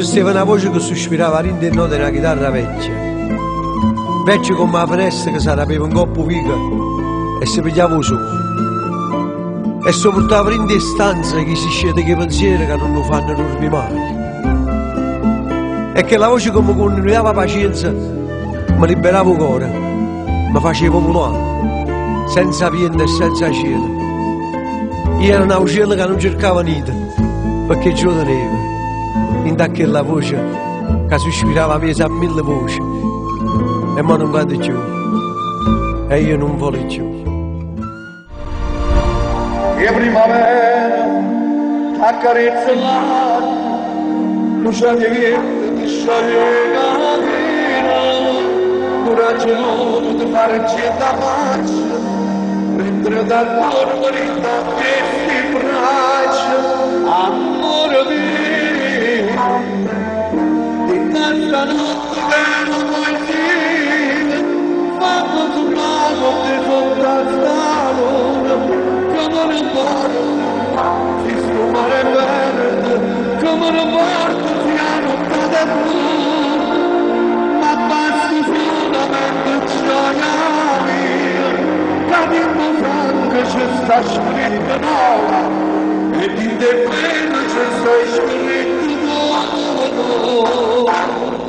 c'è stava una voce che sospirava all'interno della chitarra vecchia, vecchia come la finestra che si rapeva un coppo pica e si pigliava il sole. E si portava in stanza che si scende che pensieri che non lo fanno dormire mai. E che la voce come continuava pazienza mi liberava il cuore, mi faceva volare, senza piente e senza cielo. Io era un uccello che non cercava niente, perché giù tenevo, in quella voce che sospirava mesa a mille voci. E ma non vado più, e io non voglio più. E primavera accarezza l'aria, luce di verde ti scioglie la vena, coraggio di fare città faccia, mentre dal corpo rinda questi braccia, amore mio, di tanta notte che non vuoi dire, fammi tu lago di sotto al salone, come un porto, si sfumare verde, come un porto si annotta blu, ma basta solamente gioia mia, cadendo franca c'è sta scritto nuova, e in te pena c'è sta scritto nuovo.